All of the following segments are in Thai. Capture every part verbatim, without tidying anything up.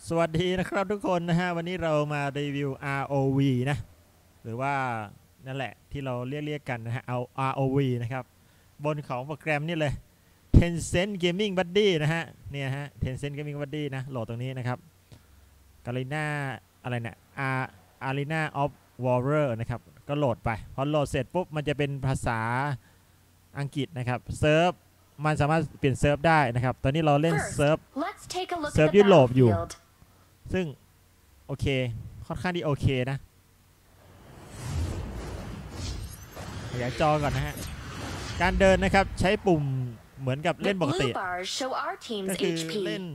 สวัสดีนะครับทุกคนนะฮะวันนี้เรามารีวิว อาร์ โอ วี นะหรือว่านั่นแหละที่เราเรียกๆกันนะฮะเอา อาร์ โอ วี นะครับบนของโปรแกรมนี่เลย Tencent Gaming Buddy นะฮะเนี่ยฮะ Tencent Gaming Buddy นะโหลดตรงนี้นะครับ Garena อะไรเนี่ย Arena of Valor นะครับก็โหลดไปพอโหลดเสร็จปุ๊บมันจะเป็นภาษาอังกฤษนะครับเซิร์ฟมันสามารถเปลี่ยนเซิร์ฟได้นะครับตอนนี้เราเล่นเซิร์ฟเซิร์ฟยุโรปอยู่ซึ่งโอเคค่อนข้างที่โอเคนะขยายจอก่อนนะฮะการเดินนะครับใช้ปุ่มเหมือนกับเล่นปกติก็คือเล่น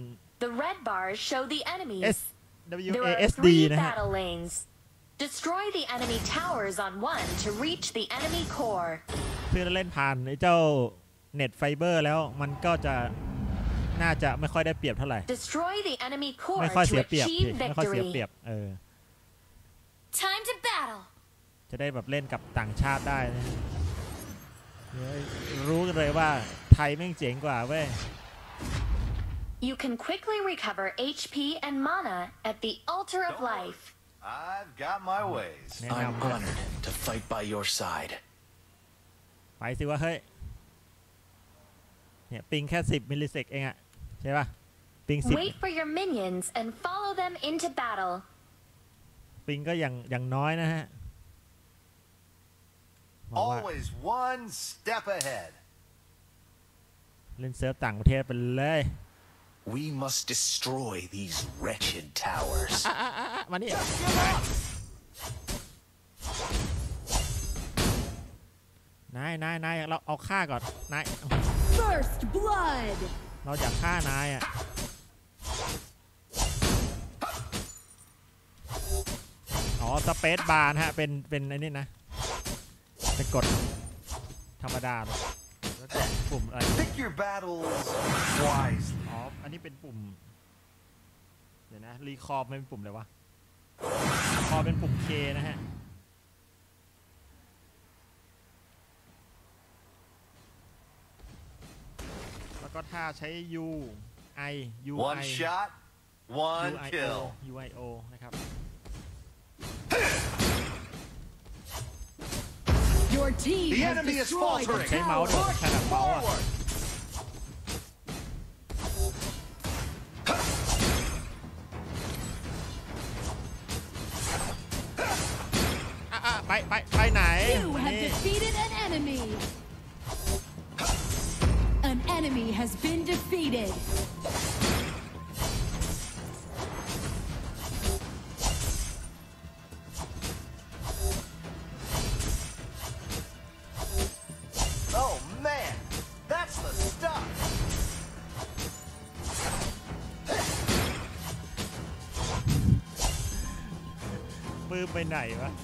S W A S D นะฮะ Destroy the enemy towers on one to reach the enemy core คือเล่นผ่านไอ้เจ้าเน็ตไฟเบอร์แล้วมันก็จะน่าจะไม่ค่อยได้เปรียบเท่าไหร่ไม่ค่อยเสียเปรียบไม่ค่อยเสียเปรียบเออ Time to battle จะได้แบบเล่นกับต่างชาติได้นะรู้เลยว่าไทยแม่งเจ๋งกว่าเว้ย You can quickly recover เอช พี and mana at the altar of life I've got my ways I'm honored to fight by your side ไปสิวะเฮ้ยเนี่ยปิงแค่สิบมิลลิเซกเองอะใช่ป่ะปิงสิบ Wait for your minions and follow them into battle ปิงก็อย่างอย่างน้อยนะฮะ Always one step ahead เล่นเซิร์ฟต่างประเทศไปเลย We must destroy these wretched towers มานี่นายนายนายเราเอาฆ่าก่อนนาย First blood เราอยากฆ่านายอ่ะอ๋อสเปซบาร์นะฮะเป็นเป็นไอ้นี่นะจะกดธรรมดาเลยแล้วก็ปุ่มอะไร Pick your battles wisely อ๋ออันนี้เป็นปุ่มเดี๋ยวนะรีคอร์เป็นปุ่มอะไรวะคอเป็นปุ่ม K นะฮะแล้วก็ถ้าใช้ U I U I One shot one kill U I O นะครับ Your team The has enemy is destroyed the faltering ใช้เมาส์ด้วย tower ขนาดเมาส์อ่ะไปไปไปไหน You have defeated an enemy An enemy has been defeated Oh man that's the stuff ปื้มไปไหนวะ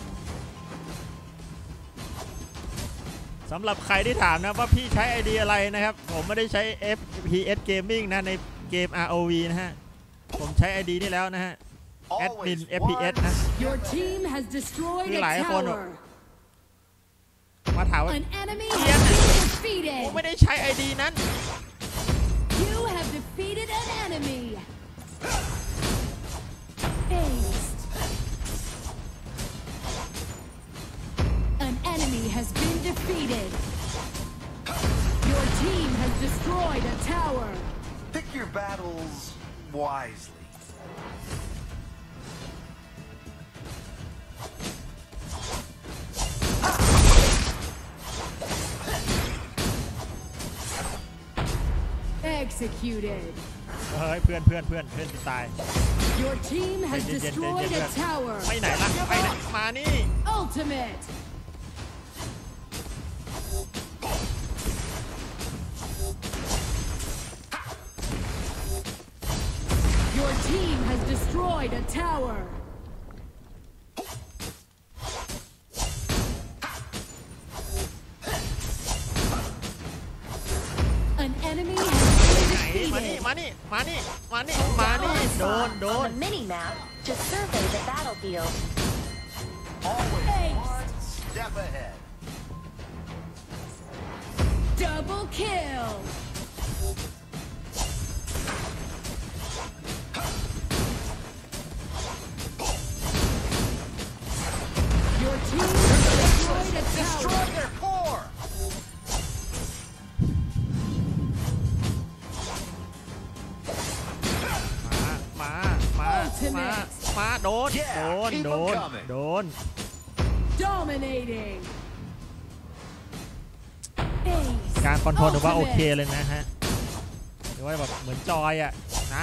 สำหรับใครที่ถามนะว่าพี่ใช้ ไอ ดี อะไรนะครับผมไม่ได้ใช้ เอฟ พี เอส Gaming นะในเกม อาร์ โอ วี นะฮะผมใช้ ไอ ดี นี่แล้วนะฮะ Admin เอฟ พี เอส นะ Your team has destroyed a tower มาถามว่า An enemy เกียร์ has been ผม defeated ไม่ได้ใช้ ไอ ดี นั้น You have defeated an enemy Aced An enemy has been defeated Your team has destroyed a tower Pick your battles wisely Executed เฮ้ยเพื่อนเพื่อนเพื่อนเพื่อนตาย Your team has destroyed a tower ไปไหนล่ะไปไหนมานี่ Ultimate Your team has destroyed a tower An enemy has been มานี่ defeated มานี่มานี่มานี่มานี่โดนโดน On the mini-map to survey the battlefield Always one step ahead Double kill มา Ultimate. มาโดน Yeah, โดน keep โด 'em น coming. โดน Dominating. Ace. การคอนโทรลถือว่าโอเค Ultimate. เลยนะฮะหรือว่าแบบเหมือนจอยอ่ะนะ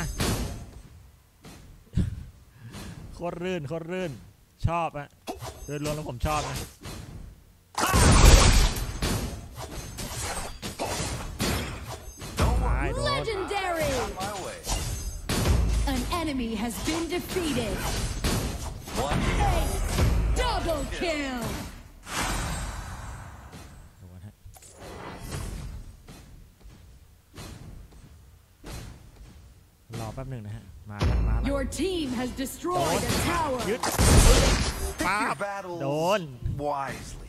โคตรรื่นโคตรรื่นชอบอะโดยรวมแล้วผมชอบนะ Don't ตาย worry. โดน Legendary. On my way. An enemy has been defeated. One kill. Ace. Double kill. โดนฮะรอแป๊บหนึ่งนะฮะมาแล้วมาแล้ว Your team has destroyed a tower. ยึด Pick Pop. your battles Don't. wisely.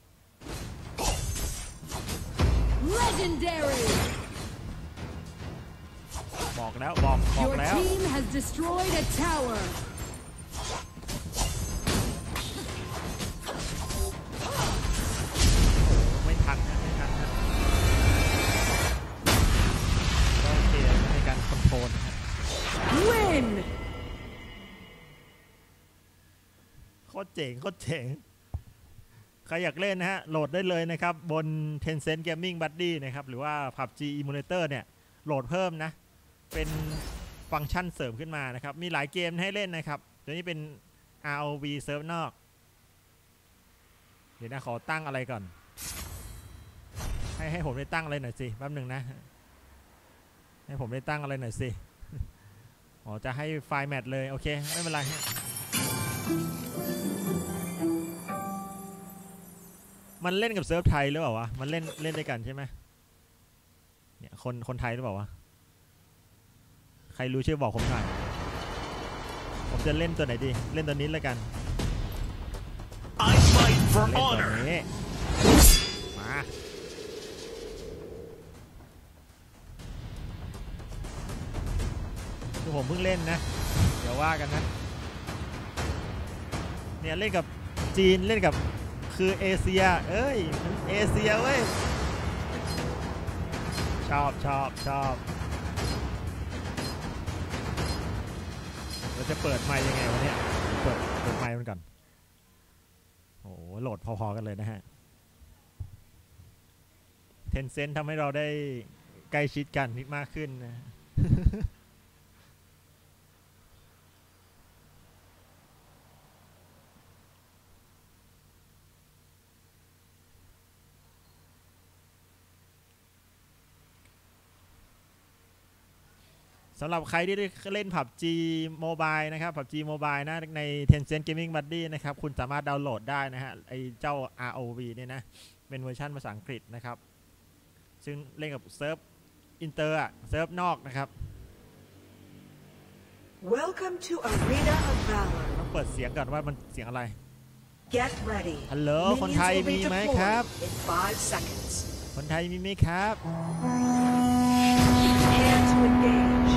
Legendary. บอกแล้วบอกบอก Your แล้ว team has destroyed a tower. ไม่ทันนะไม่ทันนะก็โอเคในการคอนโทรลนะฮะ Win. โคตรเจ๋งโคตรเจ๋งใครอยากเล่นนะฮะโหลดได้เลยนะครับบน Tencent Gaming Buddy นะครับหรือว่า พับจี Emulator เนี่ยโหลดเพิ่มนะเป็นฟังก์ชันเสริมขึ้นมานะครับมีหลายเกมให้เล่นนะครับตัวนี้เป็น อาร์ โอ วี เซิร์ฟนอกเดี๋ยวนะขอตั้งอะไรก่อนให้ให้ผมได้ตั้งอะไรหน่อยสิแป๊บหนึ่งนะให้ผมได้ตั้งอะไรหน่อยสิอ๋อจะให้ไฟล์แมทเลยโอเคไม่เป็นไรมันเล่นกับเซิร์ฟไทยหรือเปล่าวะมันเล่นเล่นด้วยกันใช่ไหมเนี่ยคนคนไทยหรือเปล่าวะใครรู้ช่วยบอกผมหน่อยผมจะเล่นตัวไหนดีเล่นตัวนี้แล้วกัน I fight for เล่นตัว honor. นี้มาคือผมเพิ่งเล่นนะเดี๋ยวว่ากันนะเนี่ยเล่นกับจีนเล่นกับคือเอเชียเอ้ยมันเอเชียเว้ยชอบชอบชอบเราจะเปิดไมค์ยังไงวะเนี่ยเปิดเปิดไมค์มันก่อนโอ้โหโหลดพอๆกันเลยนะฮะ Tencent ทำให้เราได้ใกล้ชิดกันนิดมากขึ้นนะ สำหรับใครที่ได้เล่น พับจี Mobile นะครับ พับจี Mobile นะใน Tencent Gaming Buddy นะครับคุณสามารถดาวน์โหลดได้นะฮะไอเจ้า อาร์ โอ วี เนี่ยนะเป็นเวอร์ชันภาษาอังกฤษนะครับซึ่งเล่นกับเซิร์ฟอินเตอร์อะเซิร์ฟนอกนะครับ Welcome to Arena of Valor. ต้องเปิดเสียงก่อนว่ามันเสียงอะไร Get ready. ฮัลโหล คน Minions ไทย will be มีไหม deployed ครับ in five seconds. คนไทยมีไหมครับ Prepare to engage.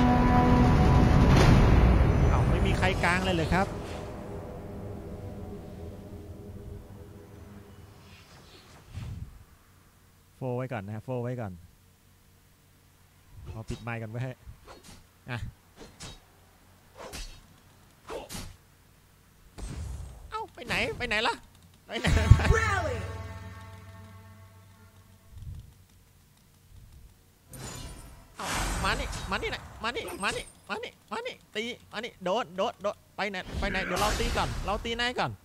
อ้าวไม่มีใครกลางเลยเลยครับโฟไว้ก่อนนะโฟไว้ก่อนเอาปิดไมค์กันไว้ให้อ่ะเอ้าไปไหนไปไหนล่ะไปไหน Rally. เอ้ามานี่มานี่หน่อยมานี่มานี่มานี่มานี่ตีมานี่โดนโดนโดนไปไหนไปไหนเดี๋ยวเราตีก่อนเราตีนายก่อน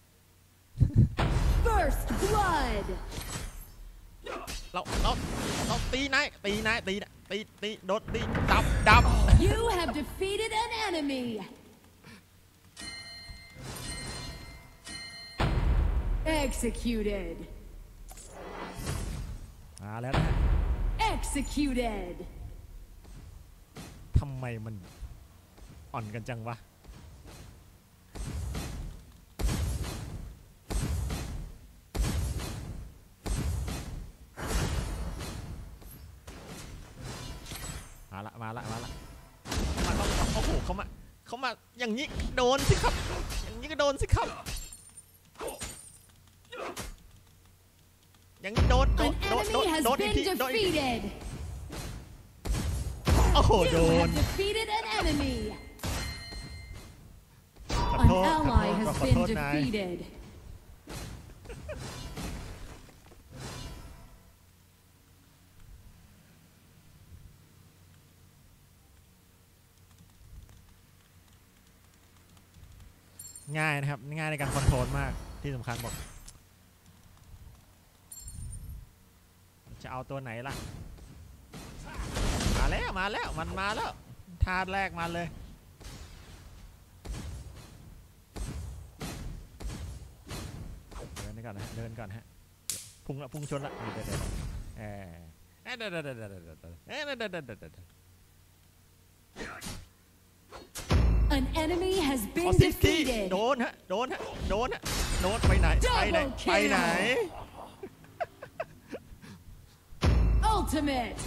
First blood. เราเราเราตีนายตีนายตีตีตีโดนตีดับดับ You have defeated an enemy. Executed. มาแล้วนะฮะ Executed. ทำไมมันอ่อนกันจังวะมาละมาละมาละมาเขาเขาโหเขามาเขามาอย่างนี้โดนสิครับอย่างนี้ก็โดนสิครับอย่างนี้โดนโด An นโดนโด enemy น has โดนอีก been ทีโดนอีกที defeated. โอ้โหโด You น have defeated an enemy. has ขอ been โทษนาย defeated. ง่ายนะครับง่ายในการคอนโทรลมากที่สำคัญบอกจะเอาตัวไหนล่ะมาแล้วมาแล้วมันมาแล้วท่าแรกมาเลยเดินก่อนนะฮะเดินก่อนฮะพุ่งละพุ่งชนละเดี๋ยวเดี๋ยวเออเดี๋ยวเดี๋ยวเดี๋ยวเดี๋ยวเดี๋ยวเดี๋ยวเดี๋ยวเดี๋ยวเดี๋ยว An enemy has อ๋อ been ซิตี้ defeated. โดนฮะโดนฮะโดนฮะโดนไปไหนไปไหน Double kill ไปไหน Ultimate.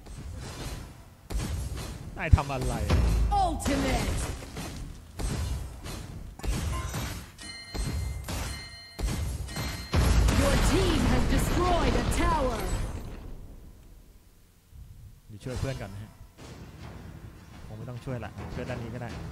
นายทำอะไร Ultimate. Your team has destroyed a tower. เดี๋ยวช่วยเพื่อนก่อนนะฮะคงไม่ต้องช่วยละช่วยด้านนี้ก็ได้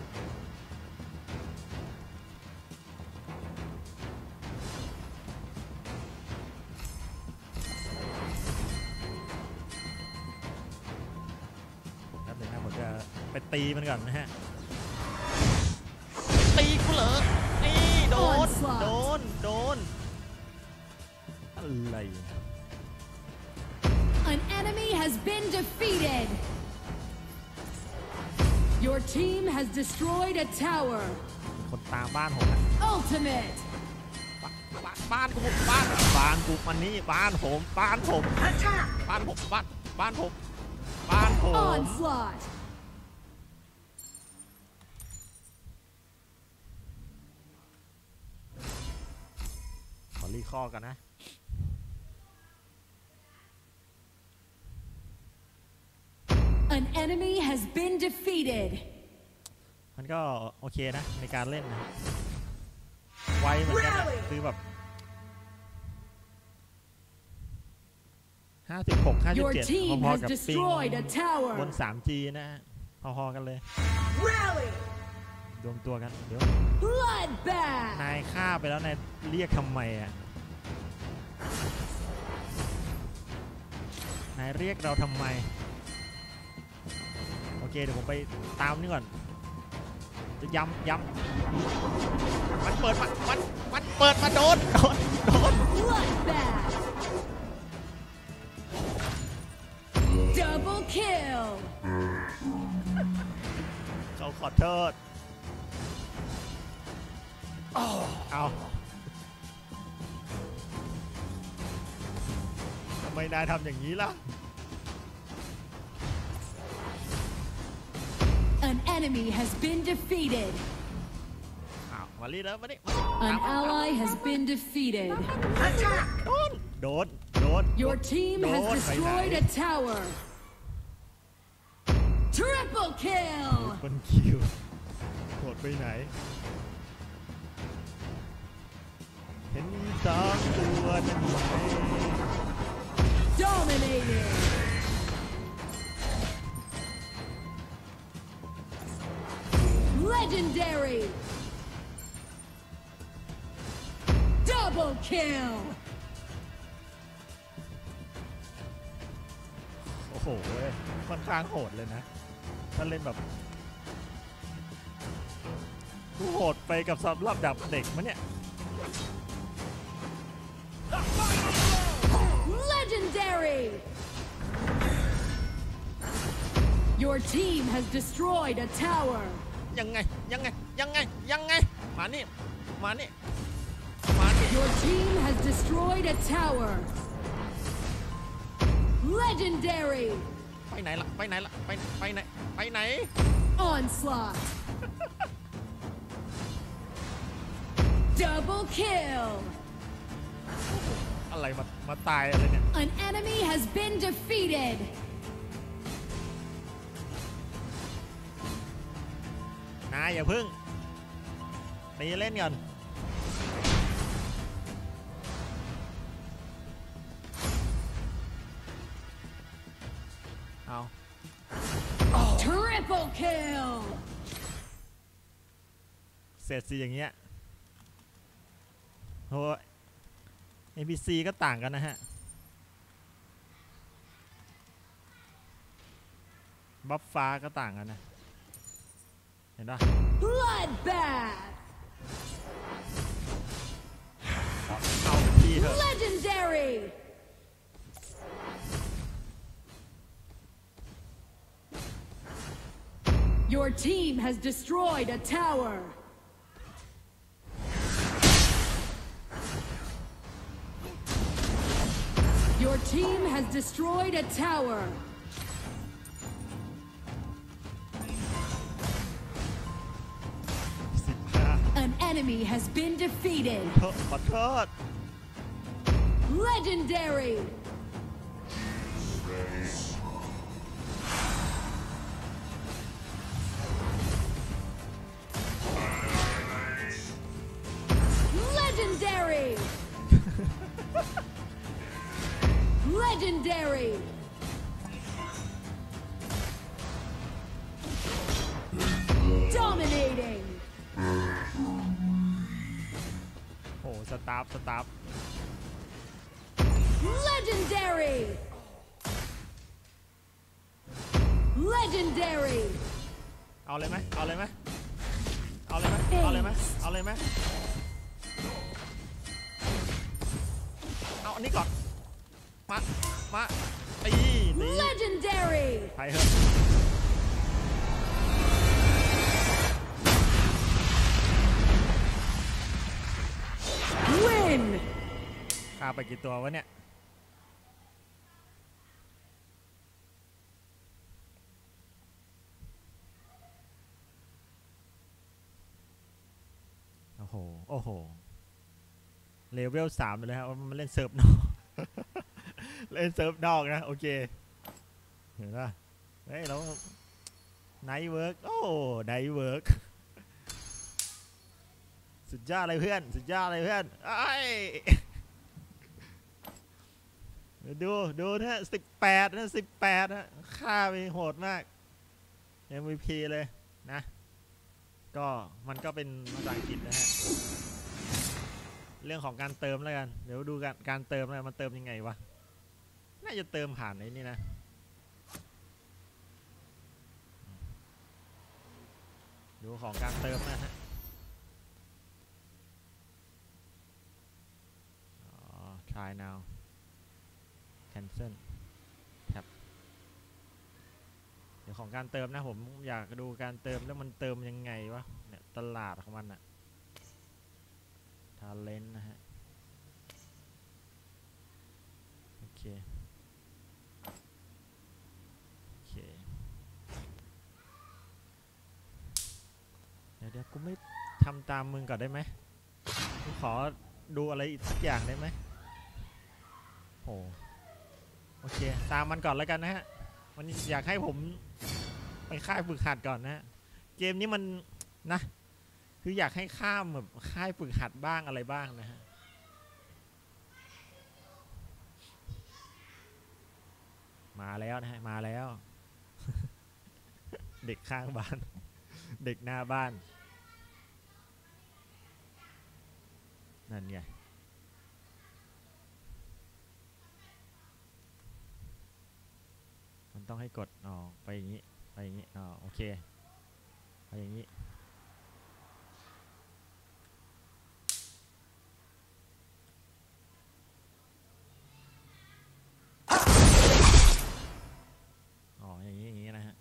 ครับเดี๋ยวนะผมจะไปตีมันก่อนนะฮะตีกูเหรอนี่โดนโดนโดนอะไร An enemy has been defeated. Your team has destroyed a tower. คนตามบ้านผมนะ Ultimate. บ้านบ้านกูบ้านบ้านกูมันนี่บ้านผมบ้านผม Attack! บ้านผมบ้านบ้านผมบ้านผม Onslaught. ขอรีคอร์กันนะ An enemy has been defeated. มันก็โอเคนะในการเล่นนะไวเหมือนกันนะคือแบบห้าสิบหก ห้าสิบ Your เจ็ด team พอ has ๆกับปิง destroyed a tower. บน ทรีจี นะฮะพอๆกันเลย Rally! รวมตัวกันเดี๋ยว Bloodbath. นายฆ่าไปแล้วนายเรียกทำไมอ่ะนายเรียกเราทำไมโอเคเดี๋ยวผมไปตามนี่ก่อนจะย้ำย้ำมันเปิดมามันมันเปิดมาโดนโดนโดน Bloodbath. Double kill. เขาขอโทษเอาทำไมนายทำอย่างนี้ล่ะ An enemy has been defeated. อ้าวมาลีแล้วมาดิ An ally has been defeated. Attack! โดนโดนโดน Your team has Don't destroyed fight a tower. Triple โด kill. นคนคิวโหดไปไหนเห็นสองตัวนั่นไหม Dominated. Legendary. Double kill. โอ้โหเว้ยค่อนข้างโหดเลยนะถ้าเล่นแบบกูโหดไปกับสำหรับดับเด็กมั้ยเนี่ย Legendary. Your team has destroyed a tower. ยังไงยังไงยังไงยังไงมานี่มานี่มานี่ Your team has destroyed a tower. Legendary. ไปไหนล่ะไปไหนล่ะไปไปไหนไปไหน Onslaught. Double kill. อะไรมามาตายอะไรเนี่ย An enemy has been defeated. นายอย่าพึ่งตีเล่นก่อนเอา Triple kill. เสร็จสิอย่างเงี้ยโห เอ็น พี ซี ก็ต่างกันนะฮะบัฟฟ้าก็ต่างกันนะเห็นปะ Bloodbath. เอาที่เถอะ Legendary. Your team has destroyed a tower. Your team has destroyed a tower. สิบห้า An enemy has been defeated. ขอโทษ Legendary. Legendary. Legendary. Dominating. โอ้สตาร์ฟสตาร์ฟ Legendary. Legendary. เอาเลยไหมเอาเลยไหมเอาเลยไหมเอาเลยไหมเอาเลยไหมเอาอันนี้ก่อนมามาตีตี Legendary. ไปเถอะ Win. ฆ่าไปกี่ตัววะเนี่ยโอ้โหโอ้โหเลเวลสามเลยครับว่ามันเล่นเซิร์ฟนอก เล่นเซิร์ฟนอกนะโอเคเห็นป่ะเฮ้ยเราไนท์เวิร์กโอ้ไนท์เวิร์กสุดยอดเลยเพื่อนสุดยอดเลยเพื่อนไอ้ดูดูนะสิบแปดนะสิบแปดนะฆ่าไปโหดมาก เอ็ม วี พี เลยนะก็มันก็เป็นภาษาอังกฤษนะฮะเรื่องของการเติมแล้วกันเดี๋ยวดูการการเติมนะมันเติมยังไงวะน่าจะเติมผ่านไอ้นี่นะดูของการเติมนะฮะอ๋อ try now cancel tab เดี๋ยวของการเติมนะผมอยากดูการเติมแล้วมันเติมยังไงวะเนี่ยตลาดของมันอะทาเลนต์นะฮะโอเคโอเคเดี๋ยวเดี๋ยวกูไม่ทำตามมึงก่อนได้ไหมกูขอดูอะไรอีกสักอย่างได้ไหมโอ้โอเคตามมันก่อนแล้วกันนะฮะมันอยากให้ผมไปค่ายฝึกหัดก่อนนะฮะเกมนี้มันนะคืออยากให้ข้ามแบบค่ายฝึกหัดบ้างอะไรบ้างนะฮะมาแล้วนะฮะมาแล้ว เด็กข้างบ้าน เด็กหน้าบ้านนั่นไงมันต้องให้กดอ๋อไปอย่างนี้ไปอย่างนี้อ๋อโอเคไปอย่างนี้อ๋ออย่างนี้อย่างนี้นะฮะ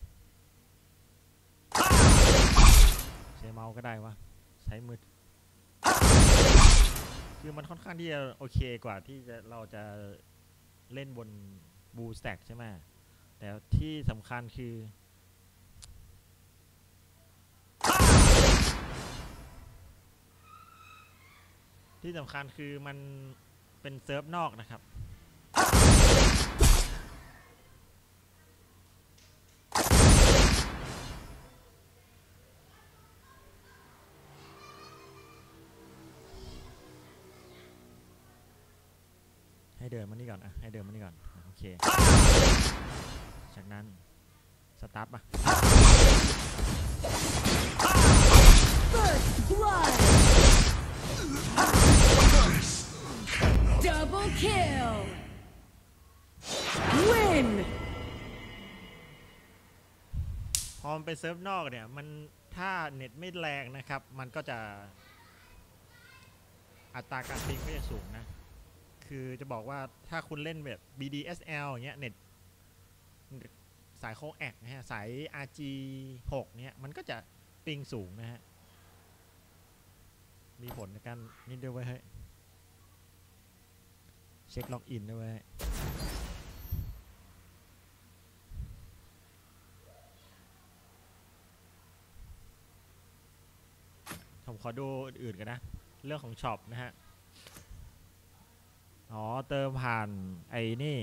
ใช้เมาส์ก็ได้วะใช้มือคือมันค่อนข้างที่จะโอเคกว่าที่จะเราจะเล่นบนบูสแต็กใช่ไหมแต่ที่สำคัญคือที่สำคัญคือมันเป็นเซิร์ฟนอกนะครับให้เดินมานี่ก่อนอะให้เดินมานี่ก่อนโอเคจากนั้นสตาร์ทมา First blood. มันเป็นเซิร์ฟนอกเนี่ยมันถ้าเน็ตไม่แรงนะครับมันก็จะอัตราการปิงก็จะสูงนะคือจะบอกว่าถ้าคุณเล่นแบบ บี ดี เอส แอล อย่างเงี้ยเน็ตสายโคแอกนะฮะสาย อาร์ จี หกเนี่ยมันก็จะปิงสูงนะฮะมีผลในการนี่ด้วยเว้ยเฮ้ยเช็คล็อกอินด้วยเว้ยผมขอดูอื่นๆกันนะเรื่องของช็อปนะฮะอ๋อเติมผ่านไอ้นี่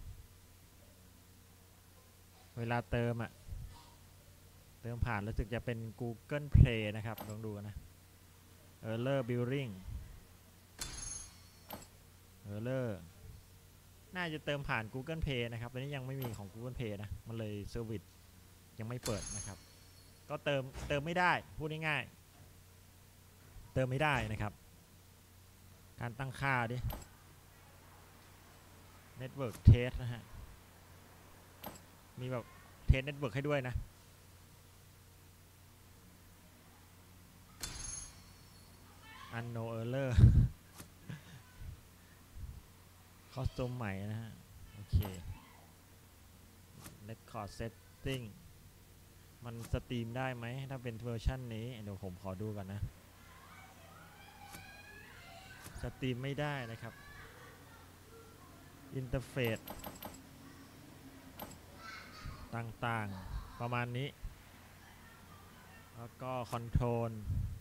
เวลาเติมอะเติมผ่านรู้สึกจะเป็น Google Play นะครับลองดูนะ Error Billing Error น่าจะเติมผ่าน Google Play นะครับตอนนี้ยังไม่มีของ Google Play นะมันเลยเซอร์วิสยังไม่เปิดนะครับก็เติมเติมไม่ได้พูดง่ายๆเติมไม่ได้นะครับการตั้งค่าดิ Network Test นะฮะมีแบบเทสเน็ตเวิร์กให้ด้วยนะ Unknown Error คอสตูมใหม่นะฮะโอเค Record Setting มันสตรีมได้ไหมถ้าเป็นเวอร์ชันนี้เดี๋ยวผมขอดูก่อนนะสตรีมไม่ได้นะครับอินเทอร์เฟซต่างๆประมาณนี้แล้วก็คอนโทรล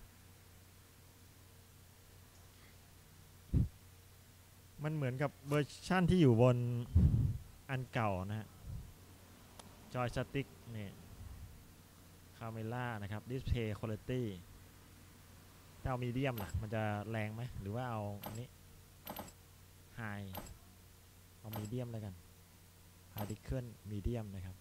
มันเหมือนกับเวอร์ชันที่อยู่บนอันเก่านะฮะจอยสติ๊กเนี่ยคาเมล่านะครับดิสเพย์คุณภาพถ้าเอามีเดียมล่ะมันจะแรงไหมหรือว่าเอาอันนี้ไฮเอามีเดียมเลยกันพาร์ติเคิลมีเดียมนะครับ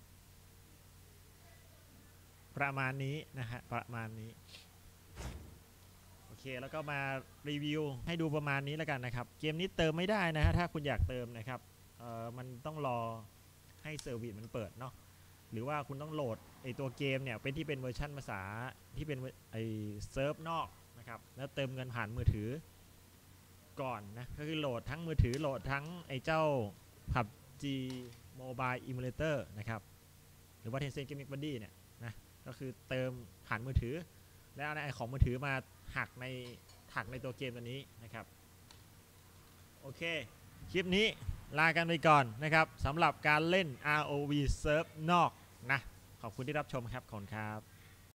ประมาณนี้นะฮะประมาณนี้โอเคแล้วก็มารีวิวให้ดูประมาณนี้แล้วกันนะครับเกมนี้เติมไม่ได้นะฮะถ้าคุณอยากเติมนะครับเอ่อมันต้องรอให้เซอร์วิสมันเปิดเนาะหรือว่าคุณต้องโหลดไอตัวเกมเนี่ยเป็นที่เป็นเวอร์ชันภาษาที่เป็นไอเซิร์ฟนอกนะครับแล้วเติมเงินผ่านมือถือก่อนนะก็คือโหลดทั้งมือถือโหลดทั้งไอเจ้า พับจี Mobile Emulator นะครับหรือว่า Tencent Gaming Buddy เนี่ยนะก็คือเติมผ่านมือถือแล้วเอาไอของมือถือมาหักในหักในตัวเกมตัวนี้นะครับโอเคคลิปนี้ลากันไปก่อนนะครับสำหรับการเล่น อาร์ โอ วี Serve นอกนะขอบคุณที่รับชมครับขอบคุณครับ